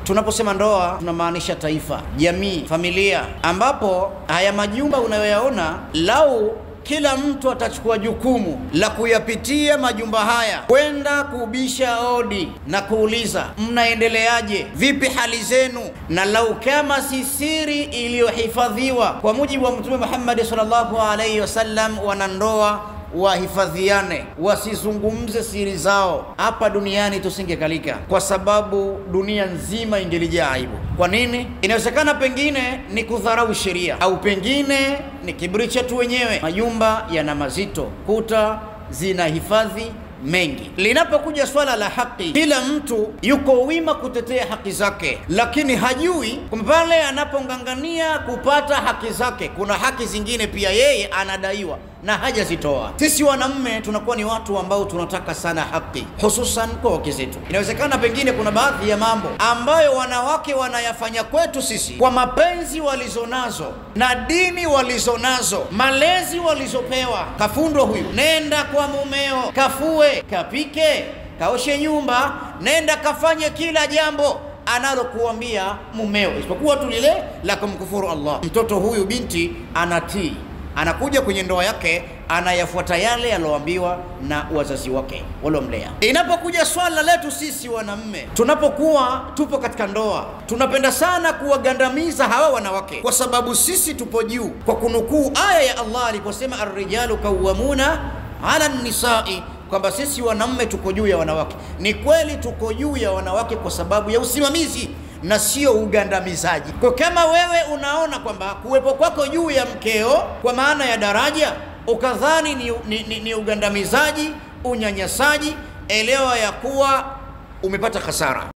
Tunaposema ndoa tunamaanisha taifa, jamii, familia, ambapo haya majumba unayoyaona, lau kila mtu atachukua jukumu la kuyapitia majumba haya, kwenda kubisha hodi na kuuliza mnaendeleaje, vipi hali zenu, na lau kama si siri iliyohifadhiwa kwa mujibu wa Mtume Muhammad sallallahu alaihi wasallam, wanandoa wahifadhiane, wasizungumze siri zao, hapa duniani tusingekalika, kwa sababu dunia nzima ingelijaa aibu. Kwa nini? Inawezekana pengine ni kudharau sheria, au pengine ni kiburi chetu wenyewe. Majumba yana mazito, kuta zina hifadhi mengi. Linapokuja swala la haki, kila mtu yuko wima kutetea haki zake, lakini hajui kwamba pale anapongangania kupata haki zake, kuna haki zingine pia yeye anadaiwa na hajazitoa. Sisi wanaume tunakuwa ni watu ambao tunataka sana haki, hususan kwa wake zetu. Inawezekana pengine kuna baadhi ya mambo ambayo wanawake wanayafanya kwetu sisi kwa mapenzi walizonazo na dini walizonazo, malezi walizopewa. Kafundwa huyu, nenda kwa mumeo, kafue, kapike, kaoshe nyumba, nenda kafanye kila jambo analokuambia mumeo, isipokuwa tu lile la kumkufuru Allah. Mtoto huyu binti anatii, anakuja kwenye ndoa yake, anayafuata yale aloambiwa na wazazi wake waliomlea. Inapokuja swala letu sisi wanaume, tunapokuwa tupo katika ndoa, tunapenda sana kuwagandamiza hawa wanawake, kwa sababu sisi tupo juu, kwa kunukuu aya ya Allah aliposema ar-rijalu qawwamuna 'ala an-nisa'i, kwamba sisi wanaume tuko juu ya wanawake. Ni kweli tuko juu ya wanawake kwa sababu ya usimamizi na sio ugandamizaji. Kwa kama wewe unaona kwamba kuwepo kwako juu ya mkeo kwa maana ya daraja ukadhani ni ugandamizaji, unyanyasaji, elewa ya kuwa umepata hasara.